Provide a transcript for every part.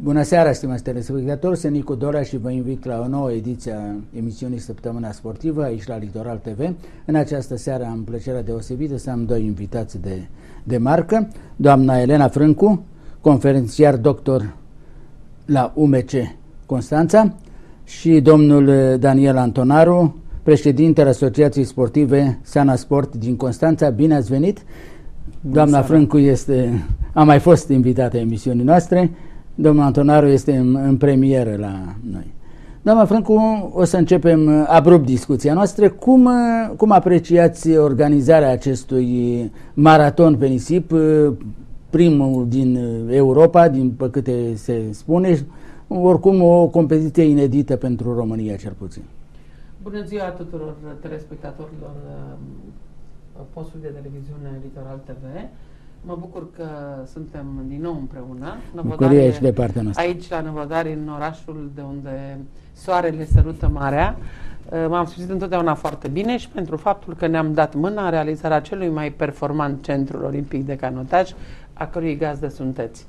Bună seara, stimați telespectatori, sunt Nicu Dora și vă invit la o nouă ediție a emisiunii Săptămâna Sportivă aici la Litoral TV. În această seară am plăcerea deosebită să am doi invitați de marcă, doamna Elena Frâncu, conferențiar doctor la UMC Constanța, și domnul Daniel Antonaru, președintele Asociației Sportive Sana Sport din Constanța. Bine ați venit! Doamna Frâncu a mai fost invitată a emisiunii noastre. Domnul Antonaru este în premieră la noi. Doamna Frâncu, o să începem abrupt discuția noastră. Cum apreciați organizarea acestui maraton pe nisip, primul din Europa, din păcate se spune, oricum o competiție inedită pentru România cel puțin? Bună ziua tuturor telespectatorilor postului de televiziune Litoral TV. Mă bucur că suntem din nou împreună. Bucuria și de partea noastră. Aici la Năvodari, în orașul de unde soarele sărută marea. M-am simțit întotdeauna foarte bine și pentru faptul că ne-am dat mâna în realizarea celui mai performant centru olimpic de canotaj, a cărui gazdă sunteți.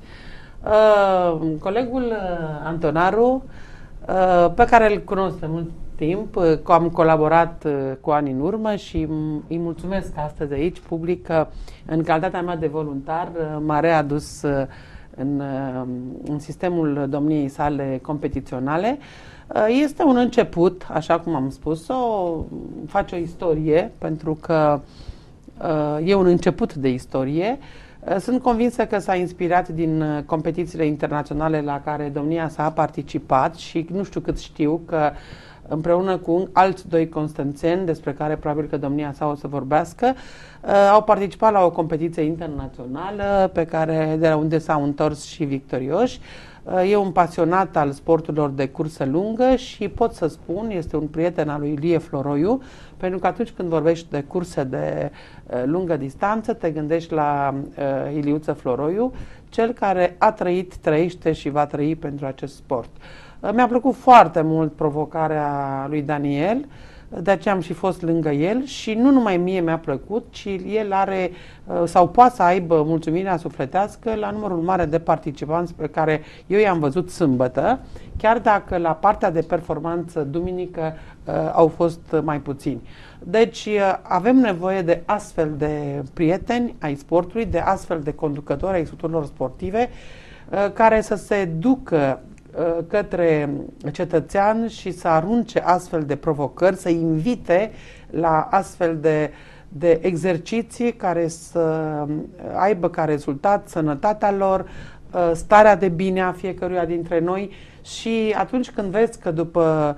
Colegul Antonaru, pe care îl cunosc de mult timp, am colaborat cu ani în urmă și îi mulțumesc astăzi aici public că în calitatea mea de voluntar m-a readus în sistemul domniei sale competiționale. Este un început, așa cum am spus-o, face o istorie, pentru că e un început de istorie. Sunt convinsă că s-a inspirat din competițiile internaționale la care domnia sa a participat și nu știu cât știu că împreună cu alți doi constanțeni, despre care probabil că domnia sa o să vorbească, au participat la o competiție internațională de la unde s-au întors și victorioși. E un pasionat al sporturilor de cursă lungă și pot să spun, este un prieten al lui Ilie Floroiu, pentru că atunci când vorbești de curse de lungă distanță, te gândești la Iliuță Floroiu, cel care a trăit, trăiește și va trăi pentru acest sport. Mi-a plăcut foarte mult provocarea lui Daniel, de aceea am și fost lângă el și nu numai mie mi-a plăcut, ci el are sau poate să aibă mulțumirea sufletească la numărul mare de participanți pe care eu i-am văzut sâmbătă, chiar dacă la partea de performanță duminică au fost mai puțini. Deci avem nevoie de astfel de prieteni ai sportului, de astfel de conducători ai structurilor sportive care să se ducă către cetățean și să arunce astfel de provocări, să invite la astfel de exerciții care să aibă ca rezultat sănătatea lor, starea de bine a fiecăruia dintre noi. Și atunci când vezi că după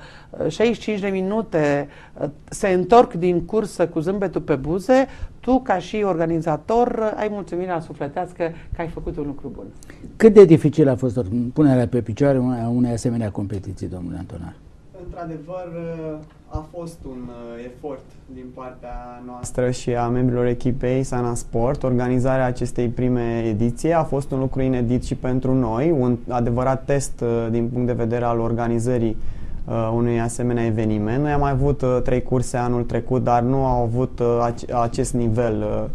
65 de minute se întorc din cursă cu zâmbetul pe buze, tu ca și organizator ai mulțumirea sufletească că ai făcut un lucru bun. Cât de dificil a fost punerea pe picioare a unei asemenea competiții, domnule Antonar? Într-adevăr, a fost un efort din partea noastră și a membrilor echipei Sana Sport. Organizarea acestei prime ediții a fost un lucru inedit și pentru noi, un adevărat test din punct de vedere al organizării unui asemenea eveniment. Noi am mai avut 3 curse anul trecut, dar nu au avut acest nivel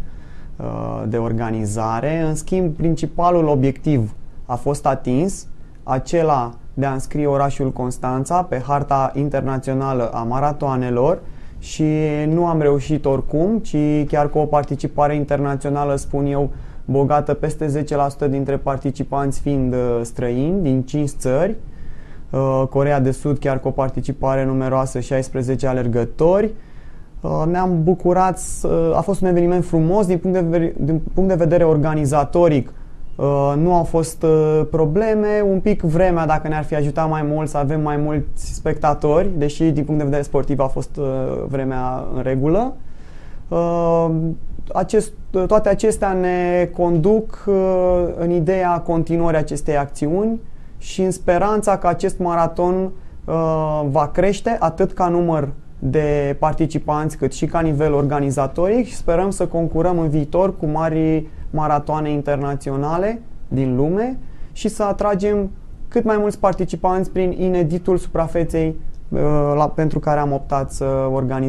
de organizare. În schimb, principalul obiectiv a fost atins, acela de a înscrie orașul Constanța pe harta internațională a maratoanelor, și nu am reușit oricum, ci chiar cu o participare internațională, spun eu, bogată, peste 10% dintre participanți fiind străini din 5 țări, Coreea de Sud chiar cu o participare numeroasă, 16 alergători. Ne-am bucurat, a fost un eveniment frumos din punct de vedere organizatoric. Nu au fost probleme, un pic vremea, dacă ne-ar fi ajutat mai mult să avem mai mulți spectatori, deși din punct de vedere sportiv a fost vremea în regulă. Toate acestea ne conduc în ideea continuării acestei acțiuni și în speranța că acest maraton va crește atât ca număr de participanți cât și ca nivel organizatoric și sperăm să concurăm în viitor cu mari maratoane internaționale din lume și să atragem cât mai mulți participanți prin ineditul suprafeței pentru care am optat să organizăm.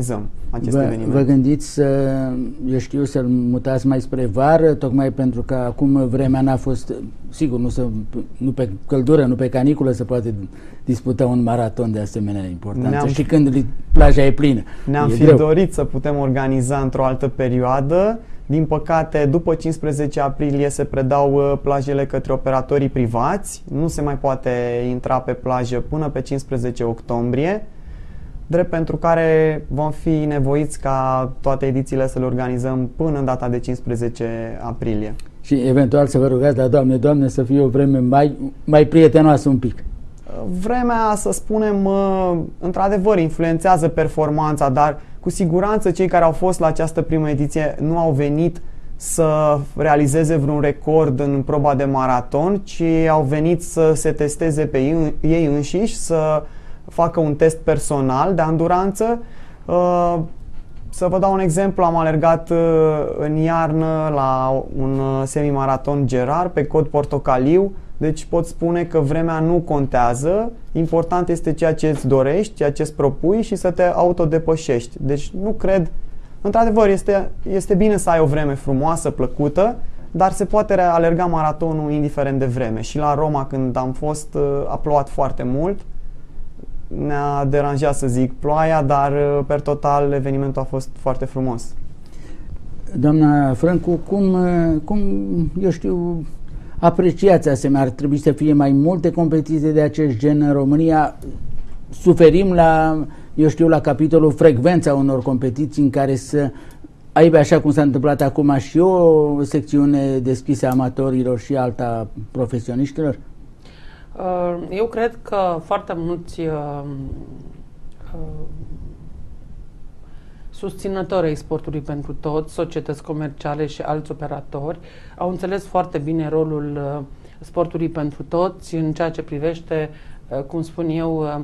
acest eveniment. Vă gândiți să-l mutați mai spre vară, tocmai pentru că acum vremea n-a fost, sigur, nu pe căldură, nu pe caniculă se poate disputa un maraton de asemenea importanță și când plaja e plină. Ne-am fi dorit să putem organiza într-o altă perioadă. Din păcate, după 15 aprilie se predau plajele către operatorii privați. Nu se mai poate intra pe plajă până pe 15 octombrie, drept pentru care vom fi nevoiți ca toate edițiile să le organizăm până în data de 15 aprilie. Și eventual să vă rugați la Doamne, să fie o vreme mai prietenoasă un pic. Vremea, să spunem, într-adevăr influențează performanța, dar cu siguranță cei care au fost la această primă ediție nu au venit să realizeze vreun record în proba de maraton, ci au venit să se testeze pe ei înșiși, să facă un test personal de anduranță. Să vă dau un exemplu, am alergat în iarnă la un semimaraton Gerard pe cod portocaliu, deci pot spune că vremea nu contează, important este ceea ce îți dorești, ceea ce îți propui și să te autodepășești. Deci nu cred, într-adevăr este bine să ai o vreme frumoasă, plăcută, dar se poate alerga maratonul indiferent de vreme. Și la Roma, când am fost, a plouat foarte mult, ne-a deranjat, să zic, ploaia, dar per total evenimentul a fost foarte frumos. Doamna Frâncu, cum eu știu, apreciați asemenea? Ar trebui să fie mai multe competiții de acest gen în România? Suferim la capitolul frecvența unor competiții în care să aibă, așa cum s-a întâmplat acum, și o secțiune deschisă amatorilor și alta profesioniștilor? Eu cred că foarte mulți susținători ai sportului pentru toți, societăți comerciale și alți operatori au înțeles foarte bine rolul sportului pentru toți în ceea ce privește, cum spun eu,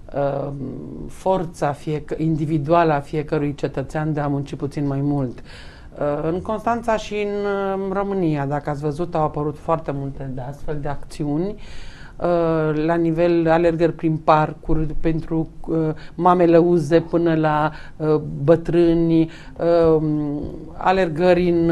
forța individuală a fiecărui cetățean de a munci puțin mai mult. În Constanța și în România, dacă ați văzut, au apărut foarte multe de astfel de acțiuni la nivel alergări prin parcuri pentru mame lăuze până la bătrâni, alergări în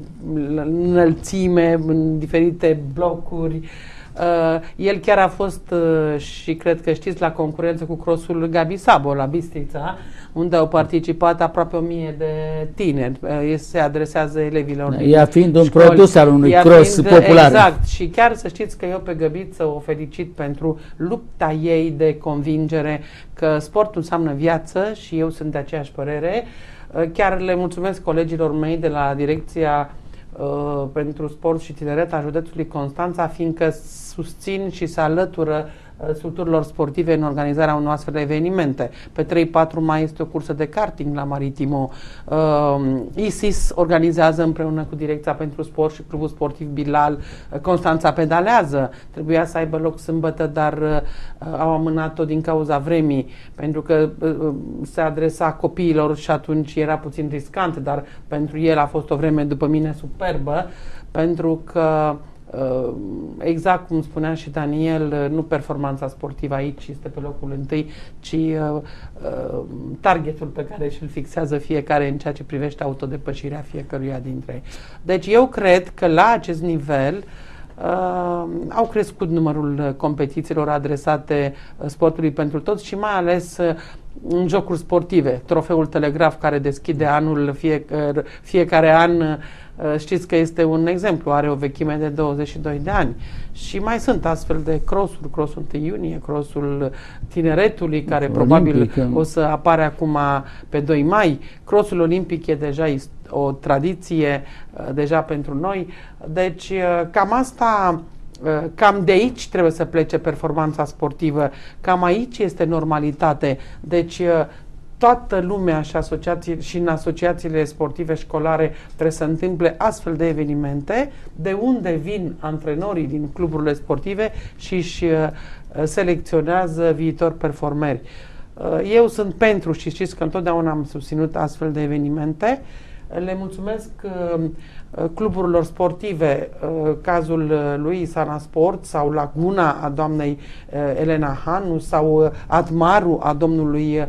înălțime, în diferite blocuri. El chiar a fost și cred că știți la concurență cu crossul Gabi Sabo la Bistrița, unde au participat aproape 1000 de tineri. Se adresează elevilor. Ea fiind un produs al unui cross popular. Exact. Și chiar să știți că eu pe Găbiță o felicit pentru lupta ei de convingere că sportul înseamnă viață și eu sunt de aceeași părere. Chiar le mulțumesc colegilor mei de la Direcția pentru Sport și Tineret a județului Constanța, fiindcă susțin și se alătură structurilor sportive în organizarea unor astfel de evenimente. Pe 3-4 mai este o cursă de karting la Maritimo. ISIS organizează împreună cu Direcția pentru Sport și Clubul Sportiv Bilal. Constanța pedalează. Trebuia să aibă loc sâmbătă, dar au amânat-o din cauza vremii, pentru că se adresa copiilor și atunci era puțin riscant, dar pentru el a fost o vreme, după mine, superbă, pentru că exact cum spunea și Daniel, nu performanța sportivă aici este pe locul întâi, ci targetul pe care și-l fixează fiecare în ceea ce privește autodepășirea fiecăruia dintre ei. Deci eu cred că la acest nivel au crescut numărul competițiilor adresate sportului pentru toți și mai ales în jocuri sportive. Trofeul Telegraf, care deschide anul fiecare an, știți că este un exemplu, are o vechime de 22 de ani. Și mai sunt astfel de crossuri, crossul 1 iunie, crossul Tineretului, care probabil o să apare acum pe 2 mai. Crossul olimpic e deja o tradiție deja pentru noi. Deci cam asta, cam de aici trebuie să plece performanța sportivă, cam aici este normalitate. Deci toată lumea și în asociațiile sportive școlare trebuie să întâmple astfel de evenimente, de unde vin antrenorii din cluburile sportive și își selecționează viitori performeri. Eu sunt pentru și știți că întotdeauna am susținut astfel de evenimente. Le mulțumesc cluburilor sportive, cazul lui Sana Sport sau Laguna a doamnei Elena Hanu sau Admaru a domnului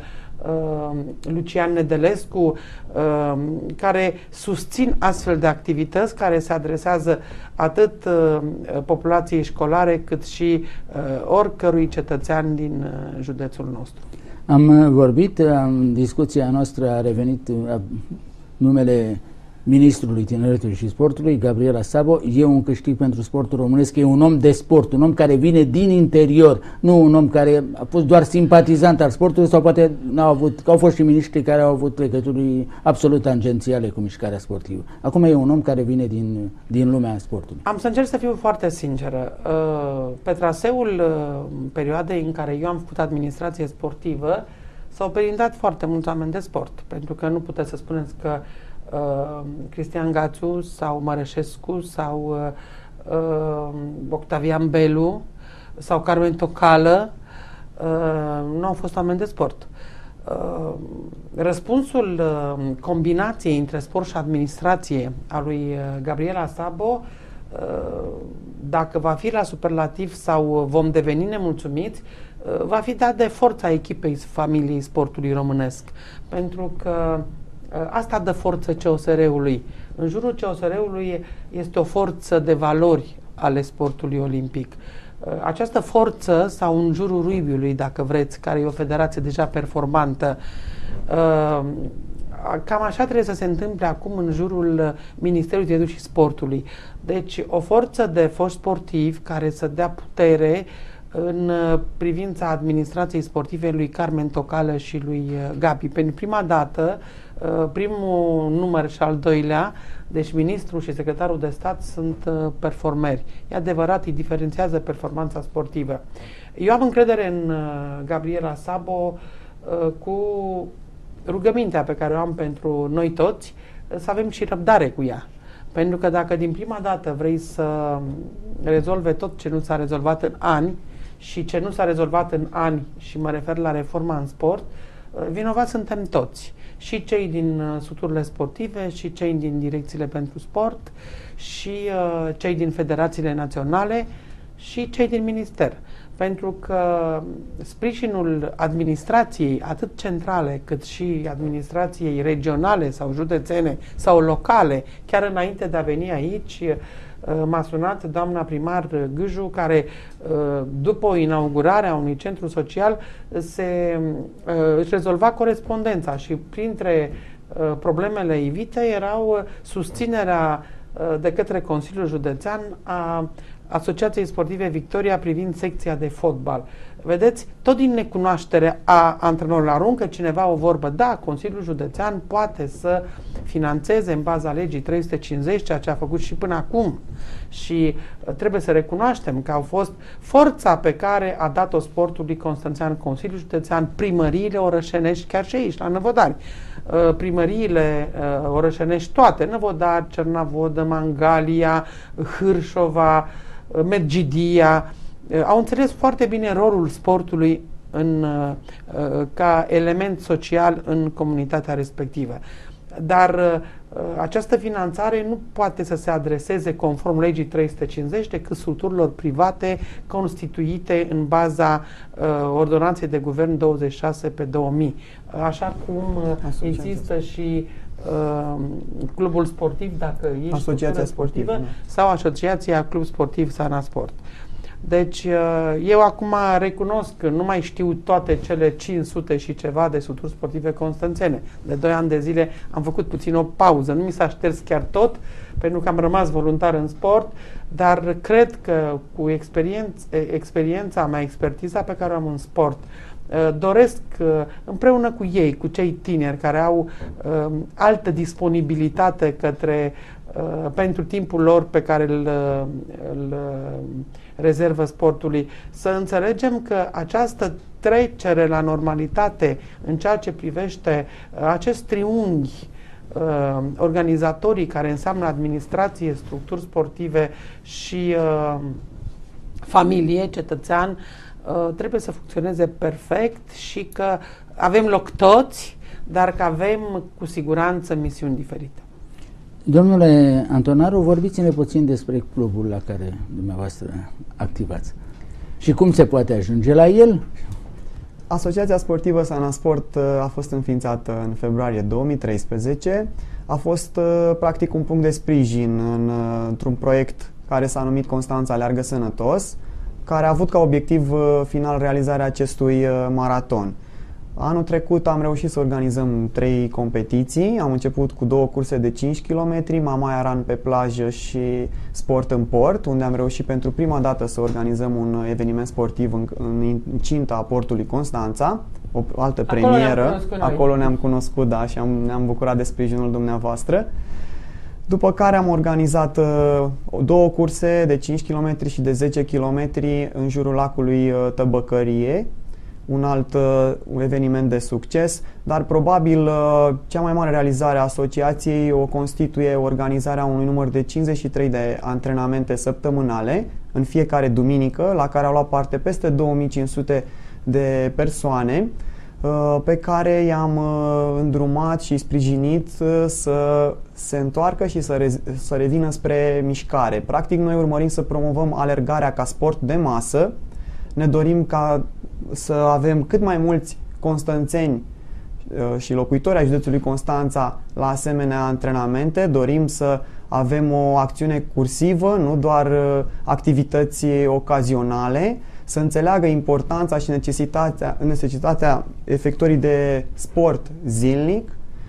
Lucian Nedelescu, care susțin astfel de activități care se adresează atât populației școlare cât și oricărui cetățean din județul nostru. Am vorbit, în discuția noastră a revenit numele Ministrului Tineretului și Sportului, Gabriela Szabo. E un câștig pentru sportul românesc, e un om de sport, un om care vine din interior, nu un om care a fost doar simpatizant al sportului sau poate n-au avut, că au fost și miniștri care au avut legături absolut tangențiale cu mișcarea sportivă. Acum e un om care vine din lumea sportului. Am să încerc să fiu foarte sinceră. Pe traseul perioadei în care eu am făcut administrație sportivă, s-au perindat foarte mulți oameni de sport, pentru că nu puteți să spuneți că Cristian Gațu sau Mărășescu sau Octavian Belu sau Carmen Tocală nu au fost oameni de sport. Răspunsul combinației între sport și administrație a lui Gabriela Szabo, dacă va fi la superlativ sau vom deveni nemulțumiți, va fi dat de forța echipei familiei sportului românesc, pentru că asta dă forță COSR-ului. În jurul COSR-ului este o forță de valori ale sportului olimpic. Această forță, sau în jurul Ruibiului, dacă vreți, care e o federație deja performantă, cam așa trebuie să se întâmple acum în jurul Ministerului Tineretului și Sportului. Deci o forță de foști sportivi care să dea putere în privința administrației sportive lui Carmen Tocală și lui Gabi. Pentru prima dată, primul număr și al doilea, deci ministrul și secretarul de stat sunt performeri. E adevărat, îi diferențiază performanța sportivă. Eu am încredere în Gabriela Szabo cu rugămintea pe care o am pentru noi toți, să avem și răbdare cu ea. Pentru că dacă din prima dată vrei să rezolve tot ce nu s-a rezolvat în ani și ce nu s-a rezolvat în ani, și mă refer la reforma în sport, vinovați suntem toți. Și cei din suturile sportive, și cei din direcțiile pentru sport, și cei din federațiile naționale, și cei din minister. Pentru că sprijinul administrației, atât centrale, cât și administrației regionale sau județene sau locale, chiar înainte de a veni aici, m-a sunat doamna primar Gâju, care după inaugurarea unui centru social își rezolva corespondența și printre problemele ivite erau susținerea de către Consiliul Județean a Asociației Sportive Victoria privind secția de fotbal. Vedeți, tot din necunoaștere a antrenorilor, aruncă cineva o vorbă, da, Consiliul Județean poate să finanțeze în baza legii 350, ceea ce a făcut și până acum. Și trebuie să recunoaștem că au fost forța pe care a dat-o sportului constanțean, Consiliul Județean, primăriile orășenești, chiar și aici, la Năvodari. Primăriile orășenești toate, Năvodari, Cernavodă, Mangalia, Hârșova, Medgidia, au înțeles foarte bine rolul sportului ca element social în comunitatea respectivă. Dar această finanțare nu poate să se adreseze conform legii 350 decât structurilor private constituite în baza ordonanței de guvern 26/2000. Așa cum există și clubul sportiv, dacă ești Asociația sportivă sau Asociația Club Sportiv Sana Sport. Deci eu acum recunosc că nu mai știu toate cele 500 și ceva de suturi sportive constanțene. De 2 ani de zile am făcut puțin o pauză. Nu mi s-a șters chiar tot, pentru că am rămas voluntar în sport, dar cred că cu experiența mea, expertiza pe care o am în sport, doresc împreună cu ei, cu cei tineri care au altă disponibilitate pentru timpul lor pe care îl rezervă sportului, să înțelegem că această trecere la normalitate în ceea ce privește acest triunghi organizatorii care înseamnă administrație, structuri sportive și familie, cetățean, trebuie să funcționeze perfect și că avem loc toți, dar că avem cu siguranță misiuni diferite. Domnule Antonaru, vorbiți-ne puțin despre clubul la care dumneavoastră activați și cum se poate ajunge la el. Asociația Sportivă Sana Sport a fost înființată în februarie 2013. A fost practic un punct de sprijin într-un proiect care s-a numit Constanța Aleargă Sănătos, care a avut ca obiectiv final realizarea acestui maraton. Anul trecut am reușit să organizăm 3 competiții. Am început cu 2 curse de 5 km, Mamaia Run pe plajă și Sport în port, unde am reușit pentru prima dată să organizăm un eveniment sportiv în incinta portului Constanța, o altă premieră. Acolo ne-am cunoscut, da, și ne-am bucurat de sprijinul dumneavoastră. După care am organizat 2 curse de 5 km și de 10 km în jurul lacului Tăbăcărie, un alt eveniment de succes, dar probabil cea mai mare realizare a asociației o constituie organizarea unui număr de 53 de antrenamente săptămânale în fiecare duminică, la care au luat parte peste 2500 de persoane, pe care i-am îndrumat și sprijinit să se întoarcă și să revină spre mișcare. Practic, noi urmărim să promovăm alergarea ca sport de masă. Ne dorim să avem cât mai mulți constanțeni și locuitori ai județului Constanța la asemenea antrenamente. Dorim să avem o acțiune cursivă, nu doar activități ocazionale, să înțeleagă importanța și necesitatea efectuării de sport zilnic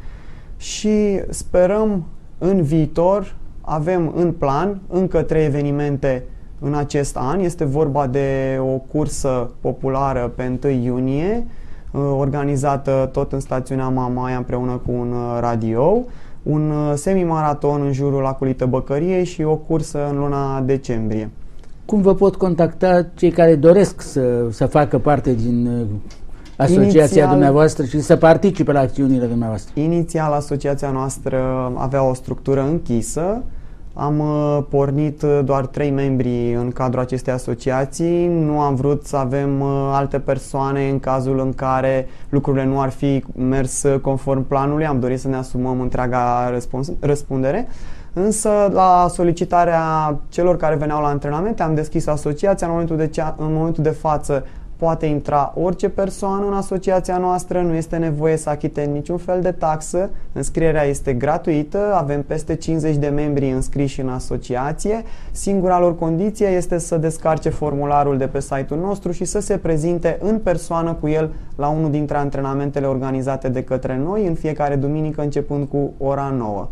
și sperăm în viitor, avem în plan încă 3 evenimente în acest an. Este vorba de o cursă populară pe 1 iunie, organizată tot în stațiunea Mamaia împreună cu un radio, un semi-maraton în jurul lacului Tăbăcărie și o cursă în luna decembrie. Cum vă pot contacta cei care doresc să facă parte din asociația dumneavoastră și să participe la acțiunile dumneavoastră? Inițial, asociația noastră avea o structură închisă. Am pornit doar 3 membri în cadrul acestei asociații. Nu am vrut să avem alte persoane în cazul în care lucrurile nu ar fi mers conform planului. Am dorit să ne asumăm întreaga răspundere. Însă, la solicitarea celor care veneau la antrenamente, am deschis asociația. În momentul de față poate intra orice persoană în asociația noastră, nu este nevoie să achite niciun fel de taxă, înscrierea este gratuită, avem peste 50 de membri înscriși în asociație. Singura lor condiție este să descarce formularul de pe site-ul nostru și să se prezinte în persoană cu el la unul dintre antrenamentele organizate de către noi în fiecare duminică începând cu ora 9.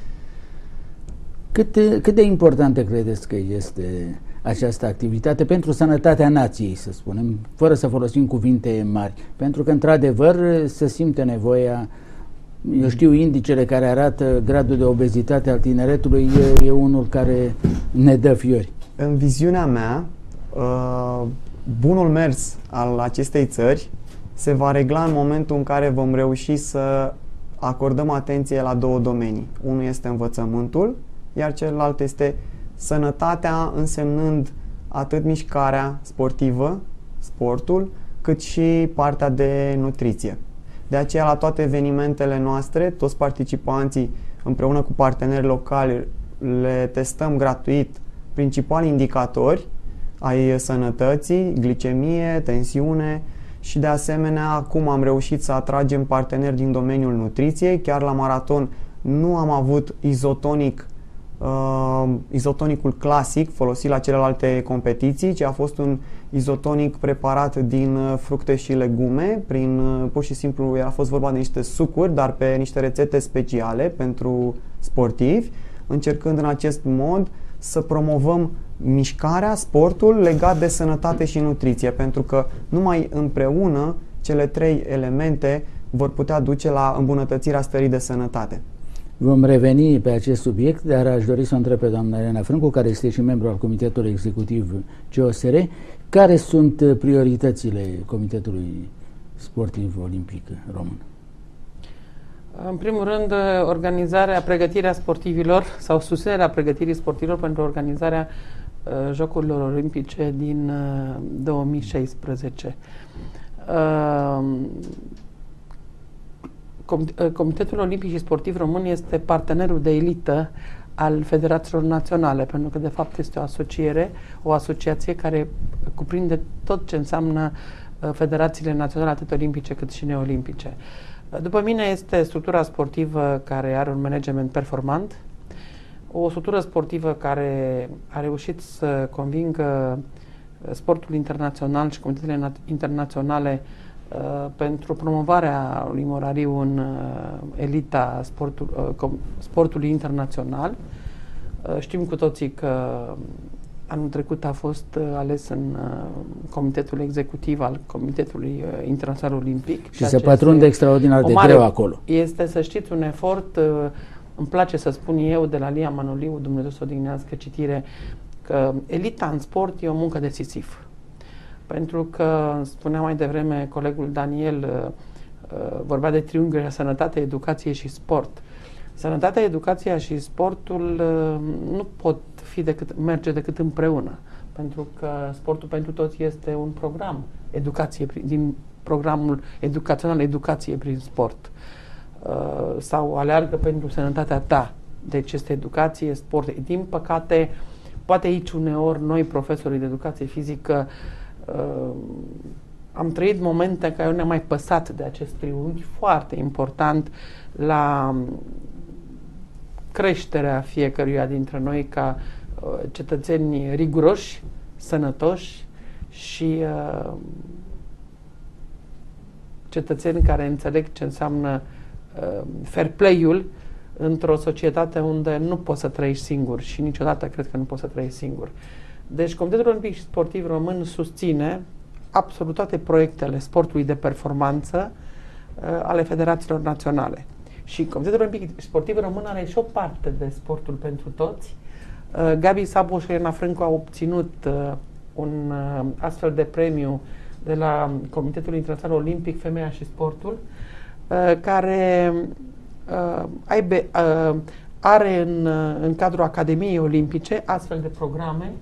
Cât de importantă credeți că este această activitate pentru sănătatea nației, să spunem, fără să folosim cuvinte mari? Pentru că, într-adevăr, se simte nevoia, eu știu, indicele care arată gradul de obezitate al tineretului e unul care ne dă fiori. În viziunea mea, bunul mers al acestei țări se va regla în momentul în care vom reuși să acordăm atenție la 2 domenii. Unul este învățământul, iar celălalt este sănătatea, însemnând atât mișcarea sportivă, sportul, cât și partea de nutriție. De aceea, la toate evenimentele noastre, toți participanții, împreună cu parteneri locali, le testăm gratuit principali indicatori ai sănătății, glicemie, tensiune și, de asemenea, acum am reușit să atragem parteneri din domeniul nutriției. Chiar la maraton nu am avut izotonicul clasic folosit la celelalte competiții, ci a fost un izotonic preparat din fructe și legume, pur și simplu a fost vorba de niște sucuri, dar pe niște rețete speciale pentru sportivi, încercând în acest mod să promovăm mișcarea, sportul legat de sănătate și nutriție, pentru că numai împreună cele 3 elemente vor putea duce la îmbunătățirea stării de sănătate. Vom reveni pe acest subiect, dar aș dori să o întreb pe doamna Elena Frâncu, care este și membru al Comitetului Executiv COSR, care sunt prioritățile Comitetului Sportiv Olimpic Român? În primul rând, pregătirea sportivilor sau susținerea pregătirii sportivilor pentru organizarea Jocurilor Olimpice din 2016. Comitetul Olimpic și Sportiv Român este partenerul de elită al federațiilor naționale, pentru că de fapt este o asociație care cuprinde tot ce înseamnă federațiile naționale, atât olimpice cât și neolimpice. După mine este structura sportivă care are un management performant, o structură sportivă care a reușit să convingă sportul internațional și comitetele internaționale pentru promovarea lui Morariu în elita sportului internațional. Știm cu toții că anul trecut a fost ales în comitetul executiv al Comitetului Internațional Olimpic. Și se pătrunde extraordinar de greu acolo. Este, să știți, un efort, îmi place să spun eu, de la Lia Manoliu, Dumnezeu să o odihnească, citire, că elita în sport e o muncă de Sisif. Pentru că, spunea mai devreme colegul Daniel, vorbea de triunghiul sănătate, educație și sport. Sănătatea, educația și sportul nu pot merge decât împreună, pentru că sportul pentru toți este un program, din programul educațional, educație prin sport, sau aleargă pentru sănătatea ta. Deci este educație, sport. Din păcate, poate aici uneori noi, profesorii de educație fizică, am trăit momente în care ne-am mai păsat de acest triunghi foarte important la creșterea fiecăruia dintre noi ca cetățeni riguroși, sănătoși și cetățeni care înțeleg ce înseamnă fair play-ul într-o societate unde nu poți să trăiești singur și niciodată cred că nu poți să trăiești singur. Deci Comitetul Olimpic și Sportiv Român susține absolut toate proiectele sportului de performanță ale federațiilor naționale. Și Comitetul Olimpic și Sportiv Român are și o parte de sportul pentru toți. Gabi Sabo și Elena Frâncu au obținut un astfel de premiu de la Comitetul Internațional Olimpic, Femeia și Sportul, care are în cadrul Academiei Olimpice astfel de programe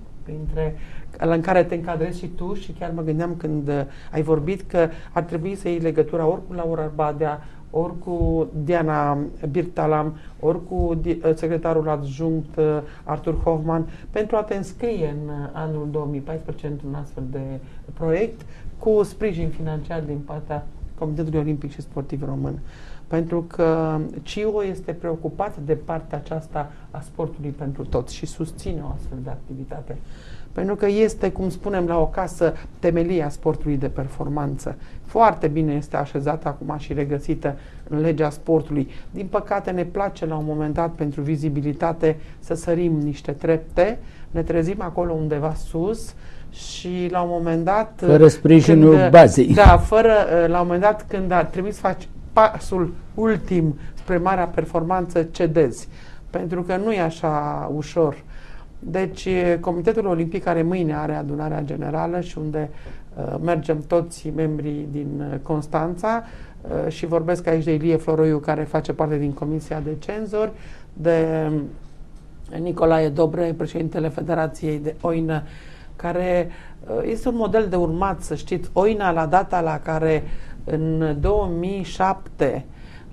în care te încadrezi și tu, și chiar mă gândeam când ai vorbit că ar trebui să iei legătura ori cu Laura Badea, ori cu Diana Birtalam, ori cu secretarul adjunct Artur Hoffman, pentru a te înscrie în anul 2014 într-un astfel de proiect cu sprijin financiar din partea Comitetului Olimpic și Sportiv Român. Pentru că CIO este preocupat de partea aceasta a sportului pentru toți și susține o astfel de activitate. Pentru că este, cum spunem la o casă, temelia sportului de performanță. Foarte bine este așezată acum și regăsită în legea sportului. Din păcate ne place la un moment dat pentru vizibilitate să sărim niște trepte, ne trezim acolo undeva sus și la un moment dat... Fără sprijinul bazei. Da, la un moment dat când ar trebui să faci pasul ultim spre marea performanță, cedezi. Pentru că nu e așa ușor. Deci, Comitetul Olimpic care mâine are adunarea generală și unde mergem toți membrii din Constanța și vorbesc aici de Ilie Floroiu, care face parte din Comisia de Cenzori, de Nicolae Dobre, președintele Federației de Oină, care este un model de urmat, să știți. Oina, la data la care în 2007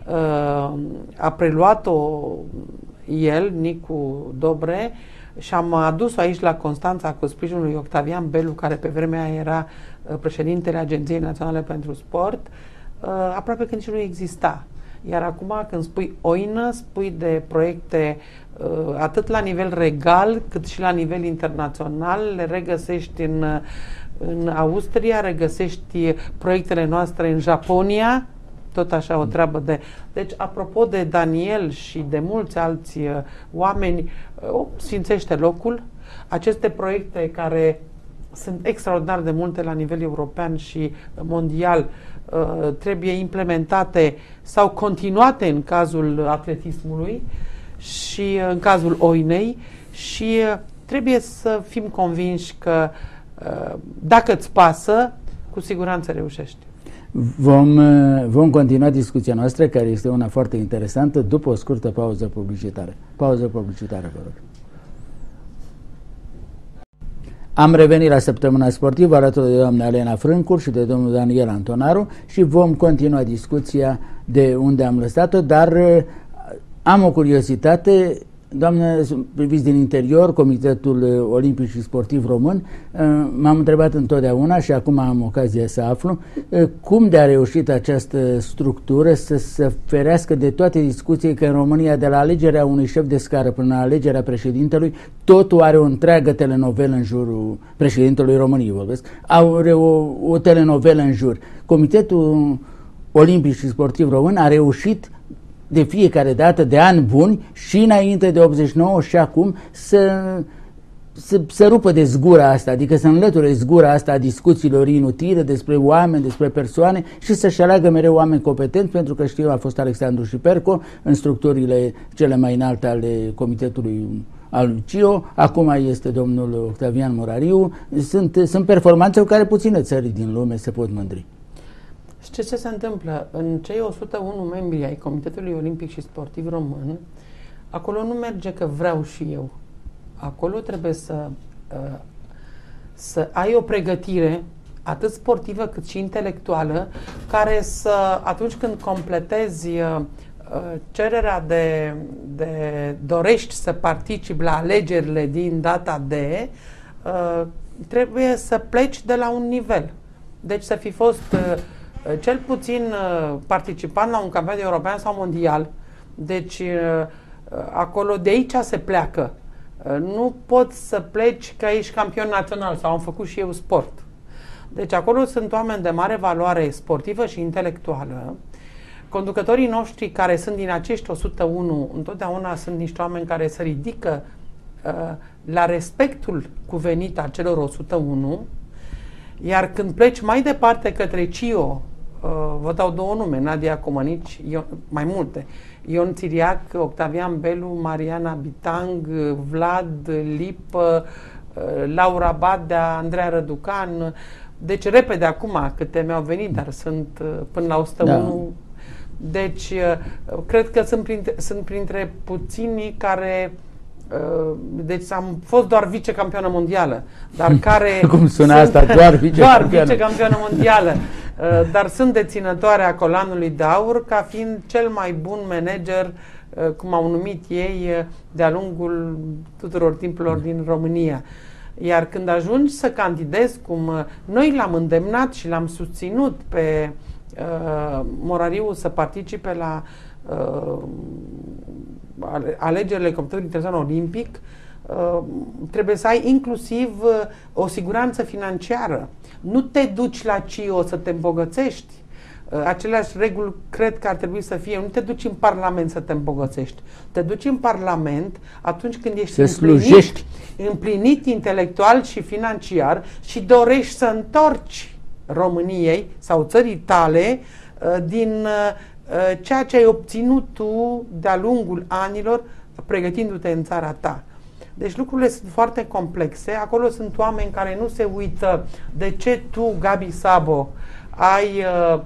a preluat-o el, Nicu Dobre, și am adus-o aici la Constanța cu sprijinul lui Octavian Belu, care pe vremea aia era președintele Agenției Naționale pentru Sport, aproape că nici nu exista. Iar acum când spui Oină, spui de proiecte atât la nivel regal, cât și la nivel internațional. Le regăsești în Austria, regăsești proiectele noastre în Japonia, tot așa o treabă de... Deci, apropo de Daniel și de mulți alți oameni, sfințește locul. Aceste proiecte care sunt extraordinar de multe la nivel european și mondial trebuie implementate sau continuate în cazul atletismului și în cazul Oinei și trebuie să fim convinși că dacă îți pasă, cu siguranță reușești. Vom continua discuția noastră, care este una foarte interesantă, după o scurtă pauză publicitară. Pauză publicitară, vă rog. Am revenit la Săptămâna Sportivă alături de doamna Elena Frâncu și de domnul Daniel Antonaru și vom continua discuția de unde am lăsat-o, dar am o curiozitate. Doamnă, priviți din interior, Comitetul Olimpic și Sportiv Român, m-am întrebat întotdeauna și acum am ocazia să aflu cum de a reușit această structură să se ferească de toate discuțiile că în România, de la alegerea unui șef de scară până la alegerea președintelui, totul are o întreagă telenovelă în jurul președintelui României, vorbesc, are o telenovelă în jur. Comitetul Olimpic și Sportiv Român a reușit de fiecare dată, de ani buni, și înainte de 89 și acum, să rupă de zgura asta, adică să înlăture zgura asta a discuțiilor inutile despre oameni, despre persoane și să-și aleagă mereu oameni competenți, pentru că știu, a fost Alexandru Șiperco în structurile cele mai înalte ale Comitetului al CIO, acum este domnul Octavian Morariu. Sunt performanțe cu care puține țări din lume se pot mândri. Știți ce se întâmplă? În cei 101 membri ai Comitetului Olimpic și Sportiv Român, acolo nu merge că vreau și eu. Acolo trebuie să ai o pregătire atât sportivă cât și intelectuală, care să, atunci când completezi cererea de dorești să participi la alegerile din data de, trebuie să pleci de la un nivel. Deci să fi fost cel puțin participant la un campionat european sau mondial. Deci acolo de aici se pleacă. Nu poți să pleci că ești campion național sau am făcut și eu sport. Deci acolo sunt oameni de mare valoare sportivă și intelectuală. Conducătorii noștri care sunt din acești 101 întotdeauna sunt niște oameni care se ridică la respectul cuvenit a celor 101. Iar când pleci mai departe către CIO, vă dau două nume, Nadia Comănici, mai multe, Ion Țiriac, Octavian Belu, Mariana Bitang, Vlad Lipă, Laura Badea, Andreea Răducan. Deci repede acum câte mi-au venit, dar sunt până la 101. Da. Deci cred că sunt printre puținii care... Deci am fost doar vicecampioană mondială, dar care... Cum sună asta? Doar vicecampioană mondială. Dar sunt deținătoare a colanului de aur ca fiind cel mai bun manager, cum au numit ei, de-a lungul tuturor timpurilor din România. Iar când ajungi să candidezi, cum noi l-am îndemnat și l-am susținut pe Morariu să participe la alegerile Comitetului Internațional Olimpic, trebuie să ai inclusiv o siguranță financiară. Nu te duci la CIO să te îmbogățești. Aceleași reguli cred că ar trebui să fie. Nu te duci în Parlament să te îmbogățești. Te duci în Parlament atunci când ești împlinit intelectual și financiar și dorești să întorci României sau țării tale din ceea ce ai obținut tu de-a lungul anilor pregătindu-te în țara ta. Deci lucrurile sunt foarte complexe. Acolo sunt oameni care nu se uită de ce tu, Gabi Sabo, ai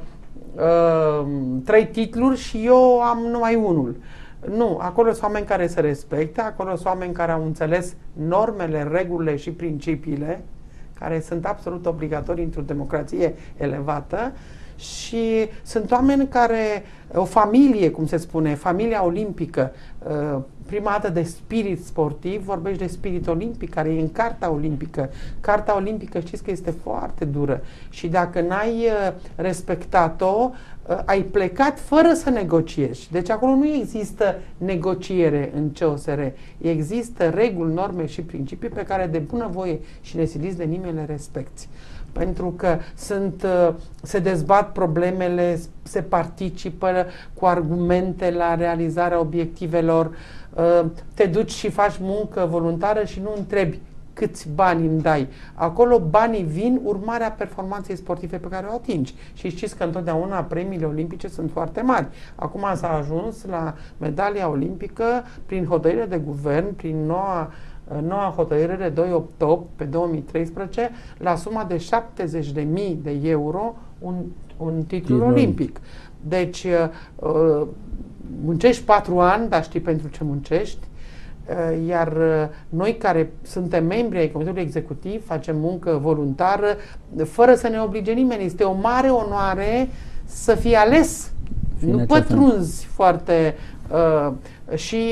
3 titluri și eu am numai unul. Nu, acolo sunt oameni care se respectă, acolo sunt oameni care au înțeles normele, regulile și principiile care sunt absolut obligatorii într-o democrație elevată. Și sunt oameni care, o familie, cum se spune, familia olimpică, prima dată de spirit sportiv, vorbești de spirit olimpic, care e în Carta Olimpică. Carta Olimpică știți că este foarte dură și dacă n-ai respectat-o, ai plecat fără să negociezi. Deci acolo nu există negociere în COSR. Există reguli, norme și principii pe care de bunăvoie și nesiliți de nimeni le respecti. Pentru că se dezbat problemele, se participă cu argumente la realizarea obiectivelor, te duci și faci muncă voluntară și nu întrebi câți bani îmi dai. Acolo banii vin urmarea performanței sportive pe care o atingi. Și știți că întotdeauna premiile olimpice sunt foarte mari. Acum s-a ajuns la medalia olimpică prin hotărâre de guvern, prin noua hotărâre 288 pe 2013 la suma de 70.000 de euro un titlu olimpic. Deci muncești 4 ani, dar știi pentru ce muncești, iar noi care suntem membri ai Comitetului Executiv facem muncă voluntară fără să ne oblige nimeni. Este o mare onoare să fii ales. Nu pătrunzi foarte Și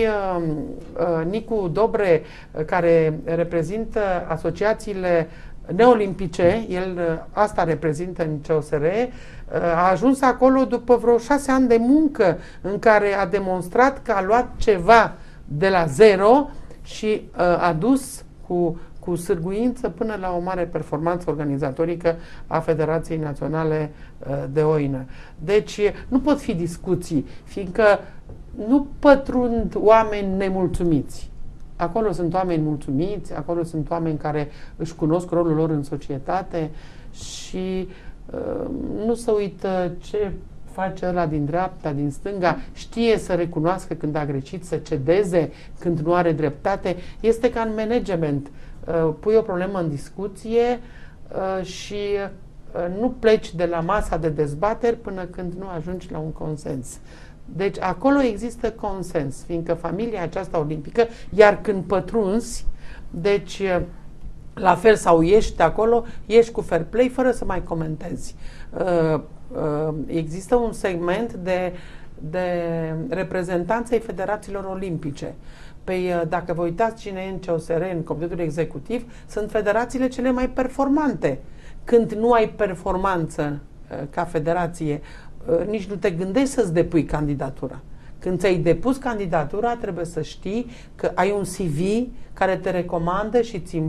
Nicu Dobre, care reprezintă asociațiile neolimpice, el asta reprezintă în COSR, a ajuns acolo după vreo 6 ani de muncă în care a demonstrat că a luat ceva de la zero și a dus cu sârguință până la o mare performanță organizatorică a Federației Naționale de Oină. Deci nu pot fi discuții, fiindcă nu pătrund oameni nemulțumiți. Acolo sunt oameni mulțumiți, acolo sunt oameni care își cunosc rolul lor în societate și nu se uită ce face ăla din dreapta, din stânga, știe să recunoască când a greșit, să cedeze când nu are dreptate. Este ca în management. Pui o problemă în discuție și nu pleci de la masa de dezbateri până când nu ajungi la un consens. Deci acolo există consens, fiindcă familia aceasta olimpică, iar când pătrunzi, deci la fel sau ieși de acolo, ieși cu fair play fără să mai comentezi. Există un segment de reprezentanței federațiilor olimpice. Păi, dacă vă uitați cine e în COSR, în Comitetul Executiv, sunt federațiile cele mai performante. Când nu ai performanță ca federație, nici nu te gândești să-ți depui candidatura. Când ți-ai depus candidatura, trebuie să știi că ai un CV care te recomandă și îți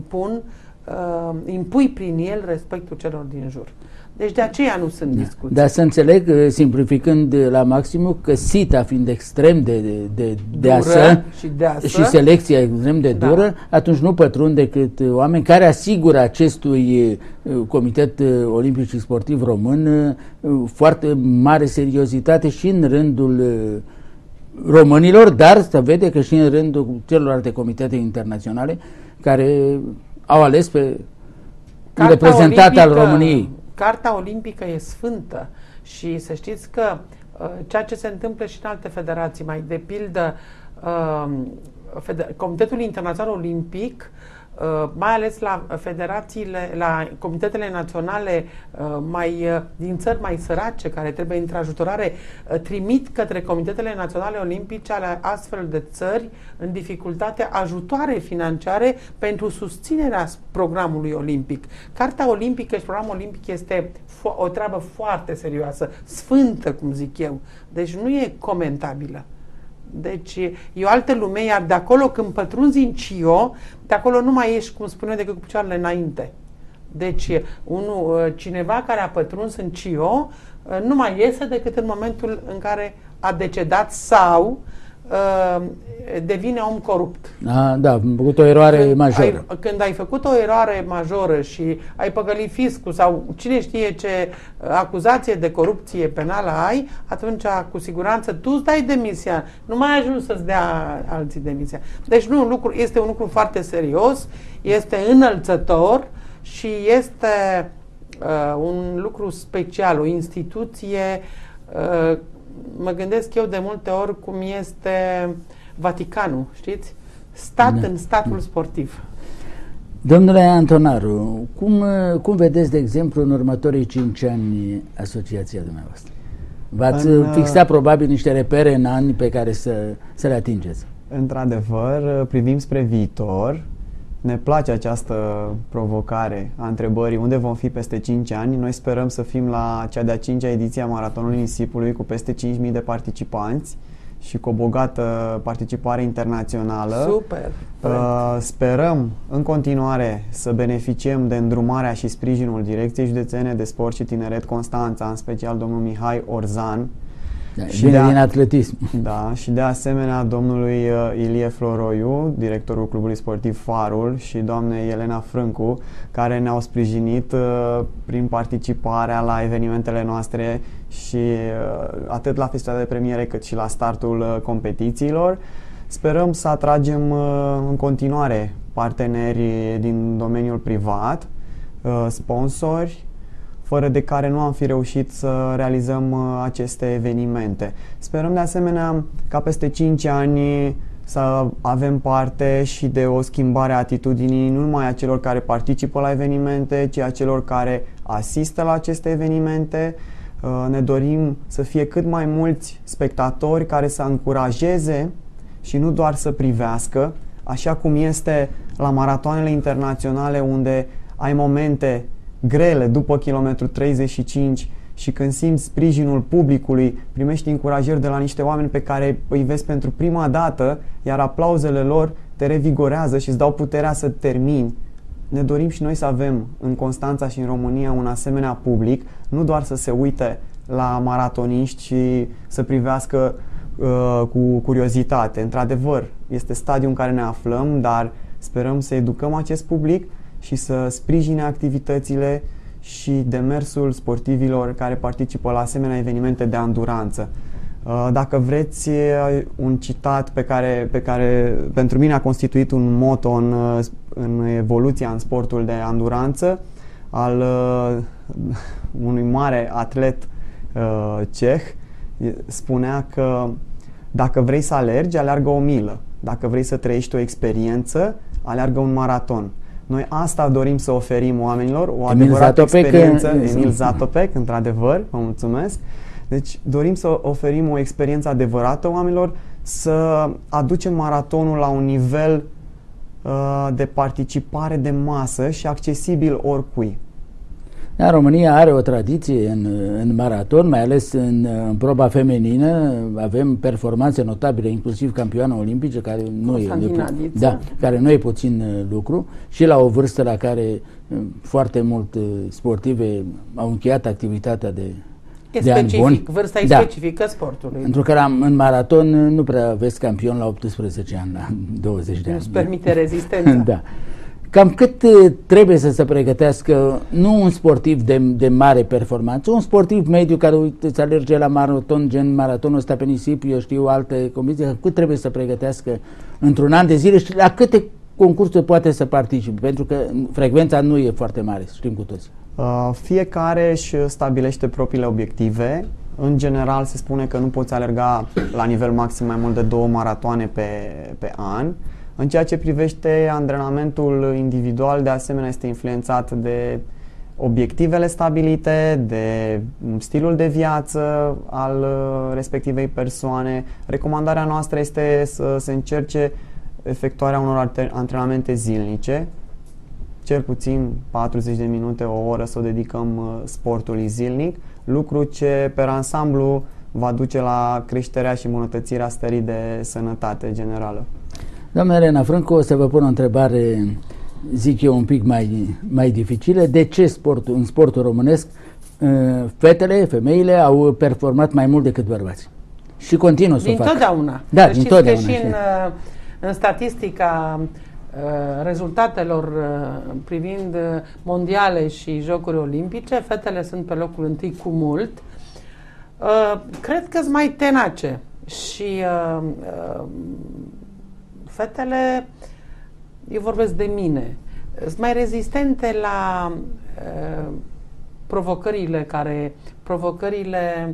impui prin el respectul celor din jur. Deci de aceea nu sunt discuții. Dar să înțeleg, simplificând la maximum, că sita fiind extrem de deasă și selecția extrem de dură, atunci nu pătrund decât oameni care asigură acestui Comitet Olimpic și Sportiv Român foarte mare seriozitate și în rândul românilor, dar se vede că și în rândul celorlalte comitete internaționale care au ales pe un reprezentant al României. Carta Olimpică e sfântă și să știți că ceea ce se întâmplă și în alte federații, mai de pildă Comitetul Internațional Olimpic, mai ales la federațiile, la comitetele naționale din țări mai sărace, care trebuie intrajutorare, trimit către comitetele naționale olimpice ale astfel de țări în dificultate ajutoare financiare pentru susținerea programului olimpic. Carta olimpică și programul olimpic este o treabă foarte serioasă, sfântă, cum zic eu. Deci nu e comentabilă. Deci e o altă lume, iar de acolo când pătrunzi în CIO, de acolo nu mai ești, cum spune, decât cu picioarele înainte. Deci cineva care a pătruns în CIO nu mai iese decât în momentul în care a decedat sau devine om corupt. Da, am făcut o eroare majoră. Când ai făcut o eroare majoră și ai păcălit fiscul sau cine știe ce acuzație de corupție penală ai, atunci cu siguranță tu îți dai demisia. Nu mai ajungi să-ți dea alții demisia. Deci este un lucru foarte serios, este înălțător și este un lucru special, o instituție. Mă gândesc eu de multe ori cum este Vaticanul, știți? Stat în statul sportiv. Domnule Antonaru, cum vedeți, de exemplu, în următorii 5 ani asociația dumneavoastră? V-ați fixat probabil niște repere în ani pe care să le atingeți. Într-adevăr, privim spre viitor. Ne place această provocare a întrebării unde vom fi peste 5 ani. Noi sperăm să fim la cea de-a 5-a ediție a Maratonului Nisipului cu peste 5.000 de participanți și cu o bogată participare internațională. Super! Sperăm în continuare să beneficiem de îndrumarea și sprijinul Direcției Județene de Sport și Tineret Constanța, în special domnul Mihai Orzan. Și din atletism. Da, și de asemenea domnului Ilie Floroiu, directorul clubului sportiv Farul, și doamnei Elena Frâncu, care ne-au sprijinit prin participarea la evenimentele noastre și atât la festivalele de premiere cât și la startul competițiilor. Sperăm să atragem în continuare parteneri din domeniul privat, sponsori, fără de care nu am fi reușit să realizăm aceste evenimente. Sperăm de asemenea ca peste 5 ani să avem parte și de o schimbare a atitudinii nu numai a celor care participă la evenimente, ci a celor care asistă la aceste evenimente. Ne dorim să fie cât mai mulți spectatori care să încurajeze și nu doar să privească, așa cum este la maratoanele internaționale, unde ai momente grele după kilometru 35 și când simți sprijinul publicului, primești încurajări de la niște oameni pe care îi vezi pentru prima dată, iar aplauzele lor te revigorează și îți dau puterea să termini. Ne dorim și noi să avem în Constanța și în România un asemenea public, nu doar să se uite la maratoniști și să privească cu curiozitate. Într-adevăr, este stadiul în care ne aflăm, dar sperăm să educăm acest public și să sprijine activitățile și demersul sportivilor care participă la asemenea evenimente de anduranță. Dacă vreți un citat pe care pentru mine a constituit un motto în evoluția în sportul de anduranță al unui mare atlet ceh, spunea că dacă vrei să alergi, aleargă o milă. Dacă vrei să trăiești o experiență, aleargă un maraton. Noi asta dorim să oferim oamenilor, o adevărată experiență. Emil Zatopek, într-adevăr, vă mulțumesc. Deci dorim să oferim o experiență adevărată oamenilor, să aducem maratonul la un nivel de participare de masă și accesibil oricui. Da, România are o tradiție în maraton, mai ales în proba feminină. Avem performanțe notabile, inclusiv campioane olimpice, care nu e puțin lucru, și la o vârstă la care foarte mult sportive au încheiat activitatea de ani buni. Vârsta e specifică sportului. Pentru că în maraton nu prea vezi campion la 18 ani, la 20 de ani. Nu-ți permite rezistența. Da. Cam cât trebuie să se pregătească, nu un sportiv de mare performanță, un sportiv mediu care îți alerge la maraton, gen maratonul ăsta pe nisip, eu știu alte comisii, cât trebuie să pregătească într-un an de zile și la câte concursuri poate să participe, pentru că frecvența nu e foarte mare, știm cu toții. Fiecare își stabilește propriile obiective. În general se spune că nu poți alerga la nivel maxim mai mult de 2 maratoane pe an. În ceea ce privește antrenamentul individual, de asemenea este influențat de obiectivele stabilite, de stilul de viață al respectivei persoane. Recomandarea noastră este să se încerce efectuarea unor antrenamente zilnice, cel puțin 40 de minute, o oră să o dedicăm sportului zilnic, lucru ce pe ansamblu va duce la creșterea și îmbunătățirea stării de sănătate generală. Doamna Elena Frâncu, o să vă pun o întrebare, zic eu, un pic mai dificilă. De ce în sportul românesc femeile au performat mai mult decât bărbații? Și continuă să o facă. Dintotdeauna. Da, dintotdeauna. Știți că și în statistica rezultatelor privind mondiale și jocuri olimpice, fetele sunt pe locul întâi cu mult. Cred că sunt mai tenace și fetele, eu vorbesc de mine, sunt mai rezistente la provocările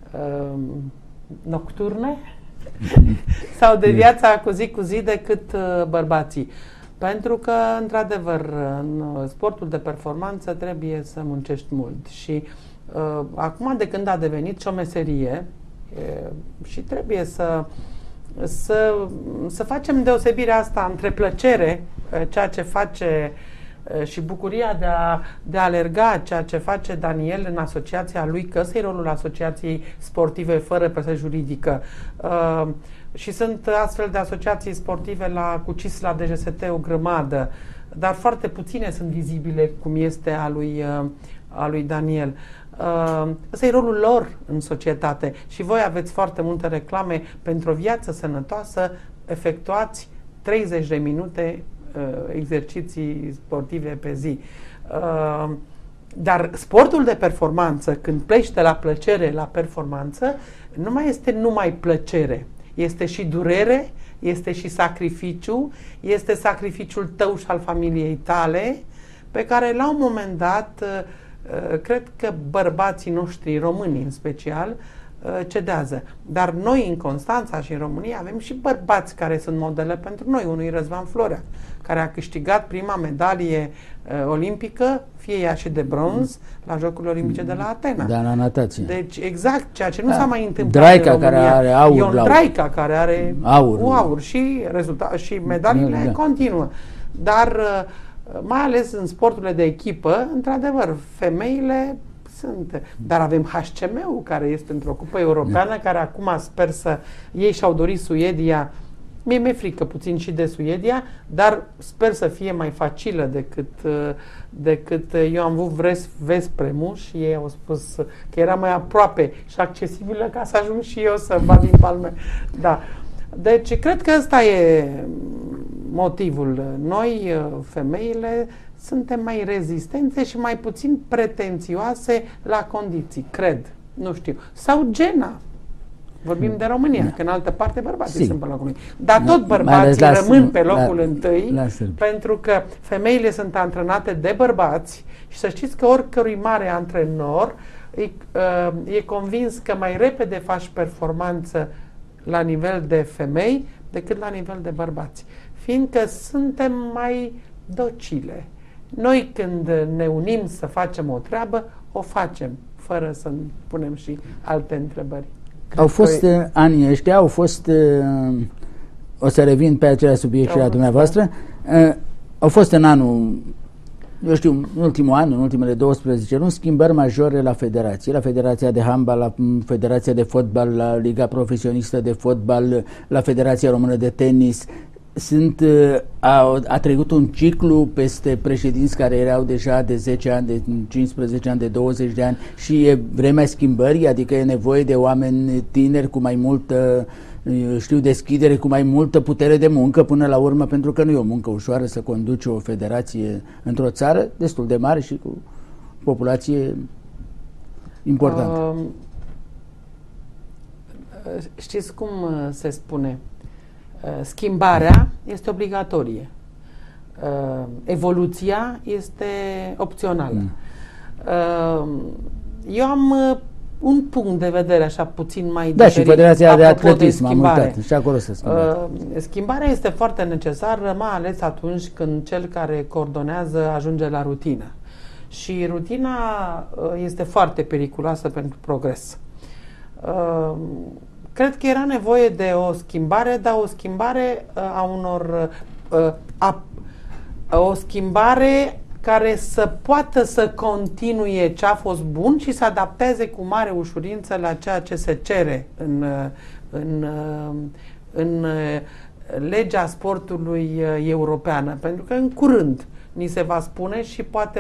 nocturne sau de viața cu zi decât bărbații. Pentru că, într-adevăr, în sportul de performanță trebuie să muncești mult și acum de când a devenit și o meserie și trebuie să facem deosebirea asta între plăcere, ceea ce face și bucuria de a alerga, ceea ce face Daniel în asociația lui, că ăsta e rolul asociației sportive fără presă juridică. Și sunt astfel de asociații sportive cu CIS, la DGST, o grămadă, dar foarte puține sunt vizibile, cum este a lui Daniel. Ăsta e rolul lor în societate și voi aveți foarte multe reclame pentru o viață sănătoasă. Efectuați 30 de minute exerciții sportive pe zi. Dar sportul de performanță, când pleci de la plăcere la performanță, nu mai este numai plăcere. Este și durere, este și sacrificiu, este sacrificiul tău și al familiei tale, pe care la un moment dat cred că bărbații noștri, români în special, cedează. Dar noi în Constanța și în România avem și bărbați care sunt modele pentru noi. Unul e Răzvan Florea, care a câștigat prima medalie olimpică, fie ea și de bronz, la Jocurile Olimpice de la Atena. Da, la natație. Deci exact ceea ce nu s-a mai întâmplat Draica, în România. care are aur. Ion Draica, care are aur și medaliile continuă. Dar mai ales în sporturile de echipă, într-adevăr, femeile sunt. Dar avem HCM-ul, care este într-o cupă europeană, care acum sper să... Ei și-au dorit Suedia. Mie mi-e frică puțin și de Suedia, dar sper să fie mai facilă decât eu am avut Vespremul și ei au spus că era mai aproape și accesibilă ca să ajung și eu să bat din palme. Da. Deci, cred că ăsta e motivul. Noi, femeile, suntem mai rezistente și mai puțin pretențioase la condiții, cred. Nu știu. Sau Gena. Vorbim de România, că în altă parte bărbații sunt pe locul 1. Dar tot bărbații rămân pe locul întâi, pentru că femeile sunt antrenate de bărbați și să știți că oricărui mare antrenor e convins că mai repede faci performanță la nivel de femei decât la nivel de bărbați. Fiindcă suntem mai docile. Noi când ne unim să facem o treabă, o facem, fără să punem și alte întrebări. Au fost anii ăștia, o să revin pe același subiect și la dumneavoastră, au fost în anul, eu știu, în ultimul an, în ultimele 12 luni, schimbări majore la federație, la Federația de Handbal, la Federația de Fotbal, la Liga Profesionistă de Fotbal, la Federația Română de Tenis. A trecut un ciclu peste președinți care erau deja de 10 ani, de 15 ani, de 20 de ani și e vremea schimbării, adică e nevoie de oameni tineri cu mai multă, deschidere, cu mai multă putere de muncă până la urmă, pentru că nu e o muncă ușoară să conduci o federație într-o țară destul de mare și cu populație importantă. Știți cum se spune? Schimbarea este obligatorie. Evoluția este opțională. Eu am un punct de vedere așa puțin mai diferit. Da, și Federația de Atletism am uitat. Și acolo se schimbă. Schimbarea este foarte necesară, mai ales atunci când cel care coordonează ajunge la rutină. Și rutina este foarte periculoasă pentru progres. Cred că era nevoie de o schimbare, dar o schimbare o schimbare care să poată să continue ce a fost bun și să adapteze cu mare ușurință la ceea ce se cere în legea sportului europeană. Pentru că în curând ni se va spune și poate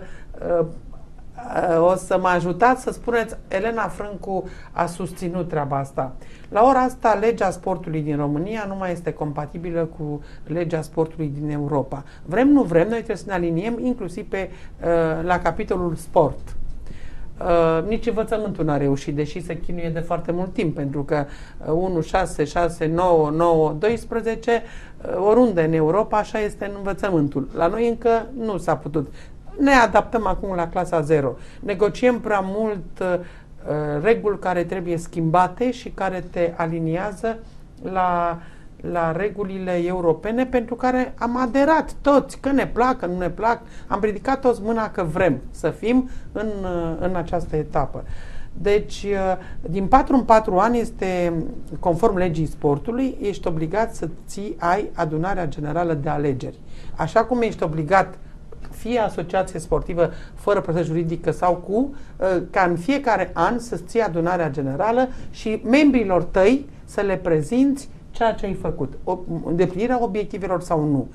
o să mă ajutați să spuneți, Elena Frâncu a susținut treaba asta. La ora asta, legea sportului din România nu mai este compatibilă cu legea sportului din Europa. Vrem, nu vrem, noi trebuie să ne aliniem inclusiv la capitolul sport. Nici învățământul n-a reușit, deși se chinuie de foarte mult timp, pentru că 1, 6, 6, 9, 9, 12, oriunde în Europa, așa este în învățământul. La noi încă nu s-a putut. Ne adaptăm acum la clasa 0. Negociem prea mult reguli care trebuie schimbate și care te aliniază la regulile europene pentru care am aderat toți, că ne plac, că nu ne plac, am ridicat toți mâna că vrem să fim în această etapă. Deci, din 4 în 4 ani este, conform legii sportului, ești obligat să ai adunarea generală de alegeri. Așa cum ești obligat fie asociație sportivă fără proces juridică sau ca în fiecare an să-ți ții adunarea generală și membrilor tăi să le prezinți ceea ce ai făcut, îndeplinirea obiectivelor sau nu.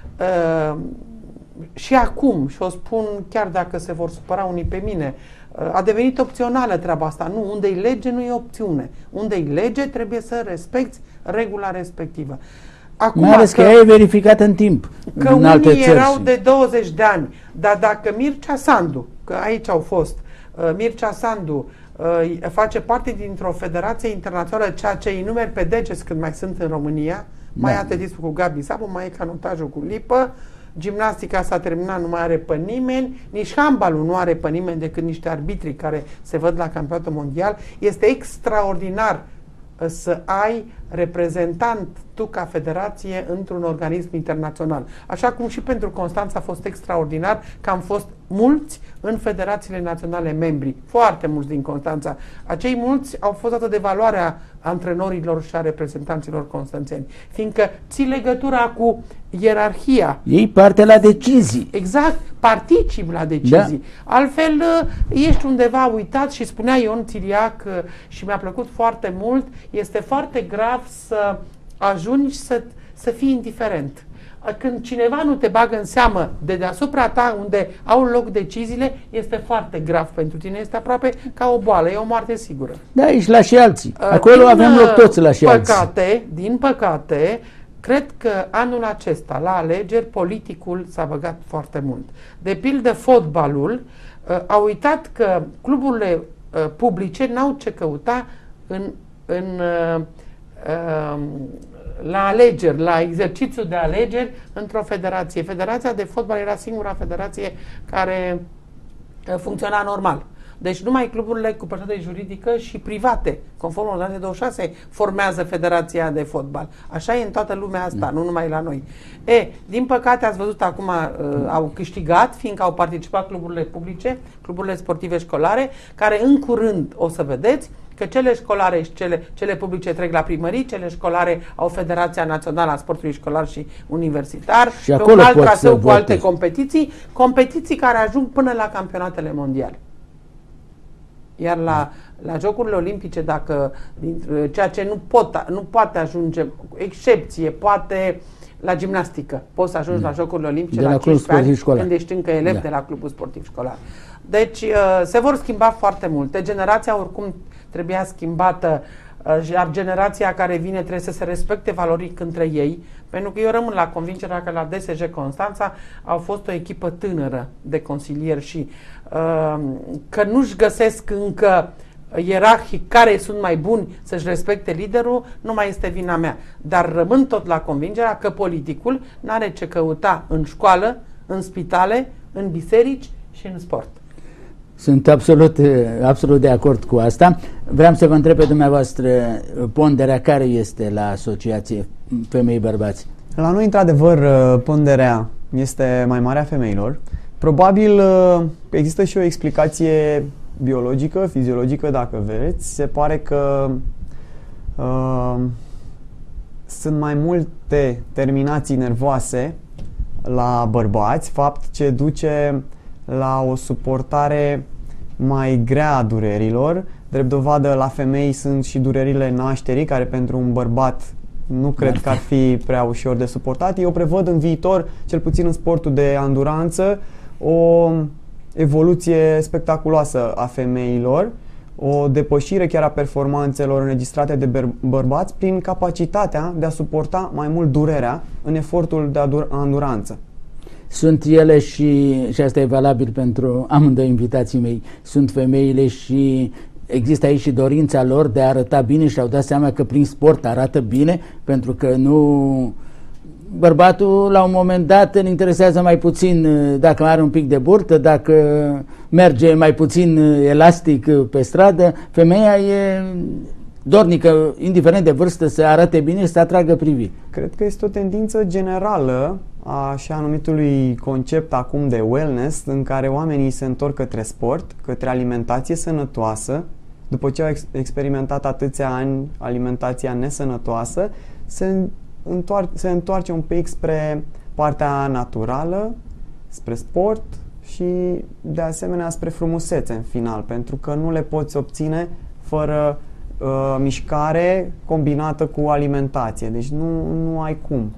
Și acum, și o spun chiar dacă se vor supăra unii pe mine, a devenit opțională treaba asta. Nu, unde-i lege nu e opțiune. Unde-i lege trebuie să respecti regula respectivă. Acum, mai ales că ea e verificată în timp. Că în alte unii erau de 20 de ani, dar dacă Mircea Sandu, că aici au fost, Mircea Sandu face parte dintr-o federație internațională, ceea ce îi numeri pe deget când mai sunt în România, mai e atletismul cu Gabi Sabu, mai e canotajul cu Lipă, gimnastica s-a terminat, nu mai are pe nimeni, nici handbalul nu are pe nimeni decât niște arbitri care se văd la campionatul mondial. Este extraordinar să ai reprezentant tu ca federație într-un organism internațional. Așa cum și pentru Constanța a fost extraordinar că am fost mulți în federațiile naționale membri, foarte mulți din Constanța. Acei mulți au fost atât de valoarea antrenorilor și a reprezentanților constanțeni, fiindcă ții legătura cu ierarhia. Ei parte la decizii. Exact, participi la decizii. Da. Altfel, ești undeva uitat și spunea Ion Țiriac și mi-a plăcut foarte mult, este foarte grav să ajungi să fii indiferent. Când cineva nu te bagă în seamă de deasupra ta unde au loc deciziile, este foarte grav pentru tine. Este aproape ca o boală, e o moarte sigură. Da, ești la și alții. Acolo avem loc toți la și alții. Din păcate, cred că anul acesta, la alegeri, politicul s-a băgat foarte mult. De pildă, fotbalul a uitat că cluburile publice n-au ce căuta la alegeri, la exercițiu de alegeri într-o federație. Federația de fotbal era singura federație care funcționa normal. Deci numai cluburile cu personalitate juridică și private, conform ordonanței 26, formează Federația de Fotbal. Așa e în toată lumea asta, nu numai la noi. Din păcate, ați văzut acum, au câștigat, fiindcă au participat cluburile publice, cluburile sportive școlare, care în curând, o să vedeți, că cele școlare și cele publice trec la primării, cele școlare au Federația Națională a Sportului Școlar și Universitar, și pe un alt traseu cu alte competiții care ajung până la campionatele mondiale. Iar la Jocurile Olimpice, dacă ceea ce nu poate ajunge, excepție, poate la gimnastică, poți să ajungi la Jocurile Olimpice la 15 ani, când ești încă elev de la clubul sportiv școlar. Deci se vor schimba foarte multe. Generația oricum trebuia schimbată, iar generația care vine trebuie să se respecte valoric între ei, pentru că eu rămân la convingerea că la DSJ Constanța au fost o echipă tânără de consilieri și că nu-și găsesc încă ierarhic care sunt mai buni să-și respecte liderul, nu mai este vina mea. Dar rămân tot la convingerea că politicul n-are ce căuta în școală, în spitale, în biserici și în sport. Sunt absolut de acord cu asta. Vreau să vă întreb pe dumneavoastră ponderea care este la Asociație Femei-Bărbați. La noi, într-adevăr, ponderea este mai mare a femeilor. Probabil există și o explicație biologică, fiziologică, dacă vreți. Se pare că sunt mai multe terminații nervoase la bărbați, fapt ce duce la o suportare mai grea a durerilor. Drept dovadă, la femei sunt și durerile nașterii, care pentru un bărbat nu cred că ar fi prea ușor de suportat. Eu prevăd în viitor, cel puțin în sportul de anduranță, o evoluție spectaculoasă a femeilor, o depășire chiar a performanțelor înregistrate de bărbați prin capacitatea de a suporta mai mult durerea în efortul de anduranță. Sunt ele și asta e valabil pentru amândoi invitații mei, sunt femeile și există aici și dorința lor de a arăta bine și au dat seama că prin sport arată bine, pentru că nu... Bărbatul la un moment dat îl interesează mai puțin dacă are un pic de burtă, dacă merge mai puțin elastic pe stradă. Femeia e dornică, indiferent de vârstă, să arate bine și să atragă priviri. Cred că este o tendință generală a așa numitului concept acum de wellness, în care oamenii se întorc către sport, către alimentație sănătoasă, după ce au experimentat atâția ani alimentația nesănătoasă, se întoarce un pic spre partea naturală, spre sport și de asemenea spre frumusețe în final, pentru că nu le poți obține fără mișcare combinată cu alimentație. Deci nu ai cum.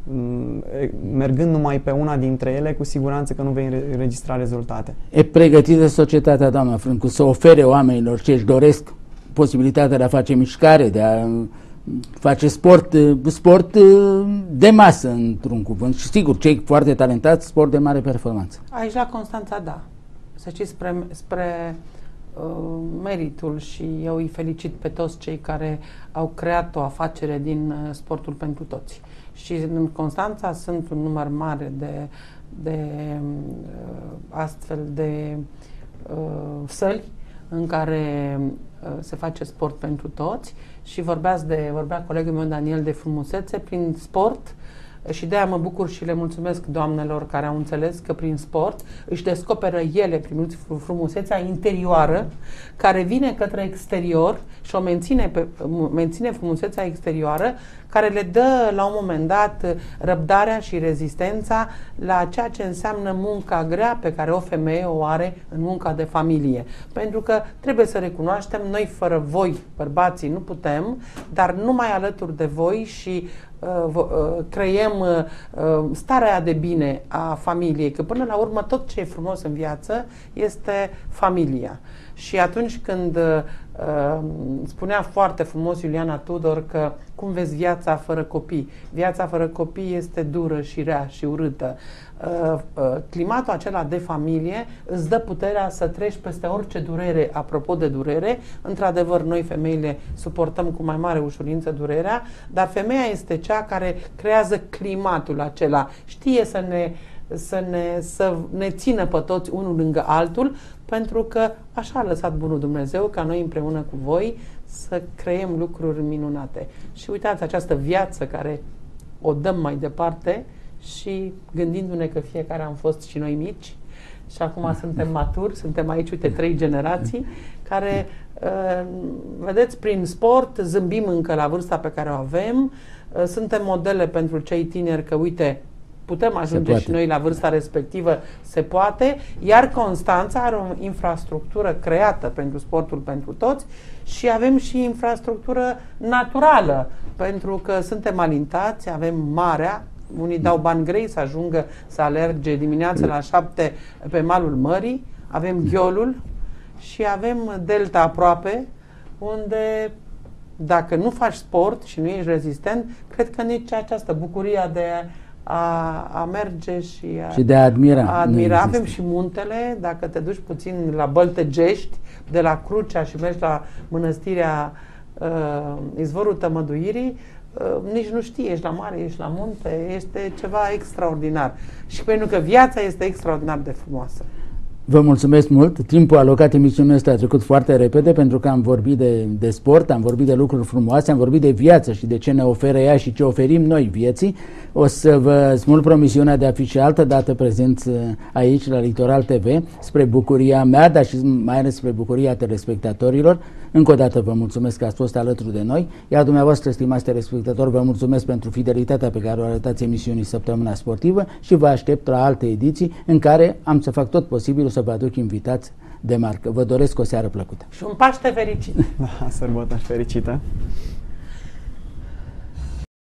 Mergând numai pe una dintre ele, cu siguranță că nu vei înregistra rezultate. E pregătită societatea, doamna Frâncu, să ofere oamenilor ce își doresc posibilitatea de a face mișcare, de a face sport de masă, într-un cuvânt. Și sigur, cei foarte talentați, sport de mare performanță. Aici la Constanța, da. Să știți, spre meritul, și eu îi felicit pe toți cei care au creat o afacere din sportul pentru toți. Și în Constanța sunt un număr mare astfel de săli în care se face sport pentru toți și vorbea colegul meu Daniel de frumusețe prin sport. Și de-aia mă bucur și le mulțumesc doamnelor care au înțeles că prin sport își descoperă ele prin frumusețea interioară care vine către exterior și o menține frumusețea exterioară care le dă la un moment dat răbdarea și rezistența la ceea ce înseamnă munca grea pe care o femeie o are în munca de familie. Pentru că trebuie să recunoaștem, noi fără voi, bărbații, nu putem, dar numai alături de voi și creiem starea de bine a familiei, că până la urmă tot ce e frumos în viață este familia. Și atunci când spunea foarte frumos Iuliana Tudor că cum vezi viața fără copii? Viața fără copii este dură și rea și urâtă. Climatul acela de familie îți dă puterea să treci peste orice durere. Apropo de durere, într-adevăr noi femeile suportăm cu mai mare ușurință durerea, dar femeia este cea care creează climatul acela. Știe să ne țină pe toți unul lângă altul, pentru că așa a lăsat bunul Dumnezeu ca noi împreună cu voi să creăm lucruri minunate. Și uitați această viață care o dăm mai departe și gândindu-ne că fiecare am fost și noi mici și acum suntem maturi, suntem aici, uite, 3 generații care, vedeți, prin sport zâmbim încă la vârsta pe care o avem, suntem modele pentru cei tineri că, uite, putem ajunge și noi la vârsta respectivă, se poate, iar Constanța are o infrastructură creată pentru sportul pentru toți și avem și infrastructură naturală, pentru că suntem alintați, avem marea, unii dau bani grei să ajungă să alerge dimineața la 7 pe malul mării, avem Ghiolul și avem delta aproape, unde dacă nu faci sport și nu ești rezistent, cred că nici această bucurie de a merge și de a admira. Avem și muntele, dacă te duci puțin la Băltegești, de la Crucea și mergi la mănăstirea Izvorul Tămăduirii, nici nu știi, ești la mare, ești la munte, este ceva extraordinar. Și pentru că viața este extraordinar de frumoasă. Vă mulțumesc mult. Timpul alocat emisiunii ăsta a trecut foarte repede pentru că am vorbit de sport, am vorbit de lucruri frumoase, am vorbit de viață și de ce ne oferă ea și ce oferim noi vieții. O să vă smulg promisiunea de a fi și altă dată prezenți aici la Litoral TV, spre bucuria mea, dar și mai ales spre bucuria telespectatorilor. Încă o dată vă mulțumesc că ați fost alături de noi, iar dumneavoastră, stimați telespectatori, vă mulțumesc pentru fidelitatea pe care o arătați emisiunii Săptămâna Sportivă și vă aștept la alte ediții în care am să fac tot posibilul să vă aduc invitați de marcă. Vă doresc o seară plăcută. Și un Paște fericit! Da, sărbători fericită!